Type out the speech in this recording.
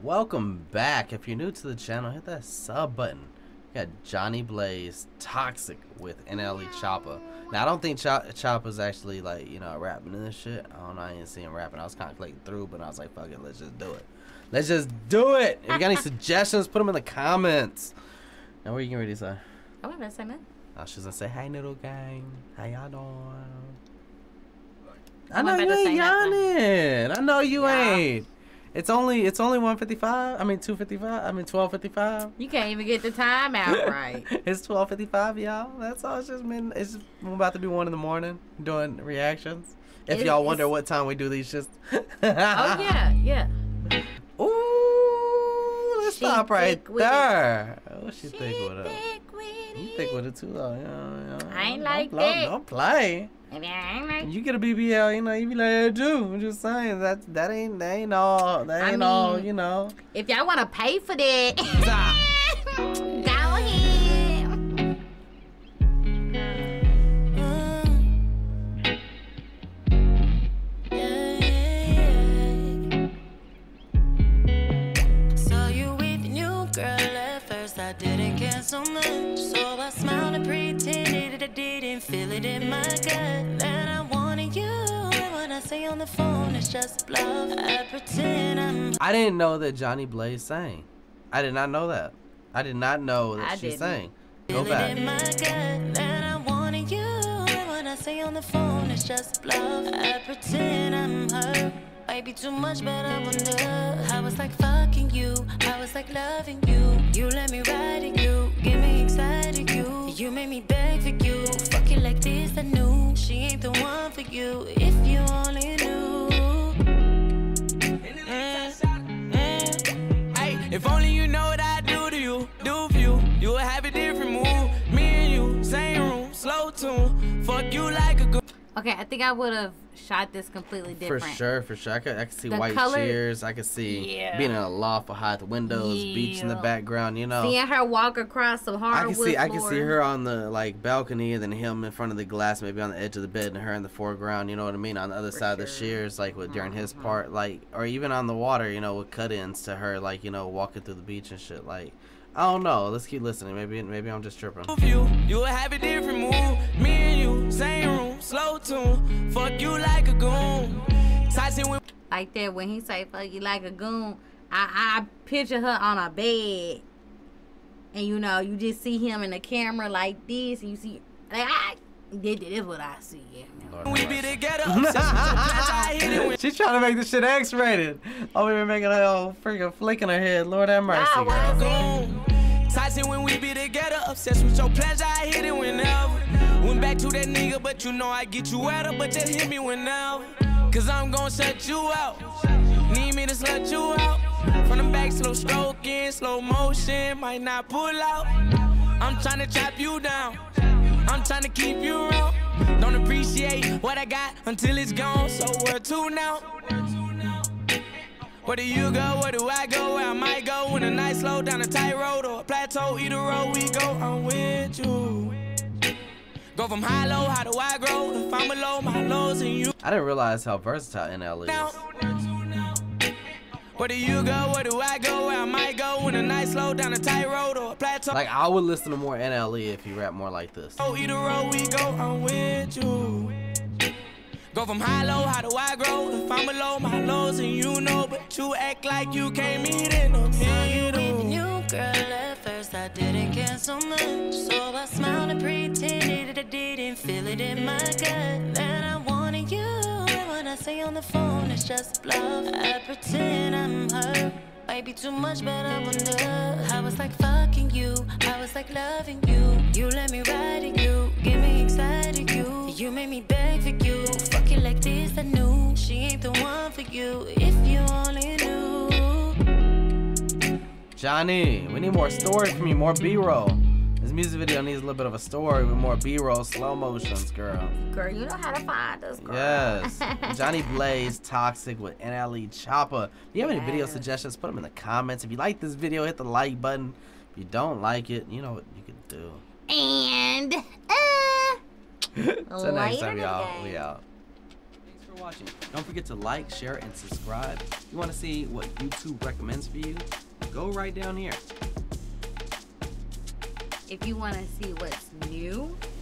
Welcome back. If you're new to the channel, hit that sub button. We got Jhonni Blaze Toxic with NLE Choppa. Now I don't think Choppa's actually like, you know, rapping in this shit. I don't know, I didn't see him rapping. I was kind of clicking through, but I was like, fuck it, let's just do it. Let's just do it. If you got any suggestions, put them in the comments. Now what are you getting ready to say? I wasn't gonna say nothing. I was just gonna say, hey Noodle gang, how y'all doing? I I know you ain't yawning. I know you ain't. It's only 1:55. I mean 2:55. I mean 12:55. You can't even get the time out right. It's 12:55, y'all. That's all. It's just about to be 1 in the morning doing reactions. If y'all wonder what time we do these shits. Oh yeah. Ooh, let's stop right there. What she think with it? You think with it too, though. Yeah. I ain't like that. Don't play. You get a BBL, you know, you be like that too. I'm just saying that ain't all, you know. If y'all wanna pay for that, go ahead. Saw you with a new girl at first, I didn't care so much. So I smiled and pretended that I didn't feel it in my gut. That I wanted you, and when I say on the phone, it's just bluff. I pretend I didn't know that Jhonni Blaze sang. I did not know that. I did not know that she sang. Go back. in my gut. That I wanted you, and when I say on the phone, it's just bluff. I pretend I'm hurt. Might be too much, but I wonder. I was like fucking you, I was like loving you. You let me ride at you, get me excited you. You made me beg for you, fuck you like this, I knew. She ain't the one for you, if you only knew. Hey, if only you know what I do to you, do for you. You would have a different move. Me and you, same room, slow tune. Fuck you like a good. Okay, I think I would have shot this completely different. For sure. I could see The white color, chairs. I could see being in a loft with high windows, beach in the background, you know. Seeing her walk across some hardwood I can see her on the like balcony, and then him in front of the glass, maybe on the edge of the bed, and her in the foreground. You know what I mean? On the other side of the shears, like during his part, like, or even on the water, you know, with cut-ins to her, like, you know, walking through the beach and shit. Like, I don't know. Let's keep listening. Maybe I'm just tripping. You would have a different move. Me and you, same room, slow tune. Fuck you like a goon. like that when he say fuck you like a goon. I picture her on a bed, and you know, you just see him in the camera like this, and you see like this is what I see. We be together. She's trying to make this shit X-rated. Oh, we were making a whole freaking flick in her head. Lord have mercy. Tyson, when we be together, obsessed with your pleasure, I hit it whenever. Went back to that nigga, but you know I get you wetter, but just hit me whenever. Cause I'm gon' shut you out. Need me to slut you out. From the back, slow stroking, slow motion, might not pull out. I'm tryna chop you down. I'm tryna keep you around. Don't appreciate what I got until it's gone, so where to now? Where do you go, where do I go, where I might go? When a night slow down a tight road or a plateau, either road we go, I'm with you. Go from high low, how do I grow? If I'm below, my lows and you. I didn't realize how versatile NLE is. Where do you go, where do I go, where I might go? When a night slow down a tight road or a plateau. Like, I would listen to more NLE if he rap more like this. Oh, either road we go, I'm with you. Go from high low, how do I grow? If I'm below, my lows and you know, but you act like you can't meet in the middle. With a new girl at first, I didn't care so much. So I smiled and pretended that I didn't feel it in my gut. That I wanted you, and when I say on the phone, it's just bluff. I pretend I'm hurt. Might be too much, but I wonder. I was like fucking you, I was like loving you. You let me ride at you, get me excited you. You made me beg for you, fuck you like this, I knew. She ain't the one for you, if you only knew. Jhonni, we need more story from you, more B-roll. This music video needs a little bit of a story with more B-roll, slow motions, girl. Girl, you know how to find us, girl. Yes. Jhonni Blaze Toxic with NLE Choppa. If you have any video suggestions, put them in the comments. If you like this video, hit the like button. If you don't like it, you know what you can do. And Till next time, y'all. We out. for watching. Don't forget to like, share, and subscribe. If you want to see what YouTube recommends for you, go right down here. If you want to see what's new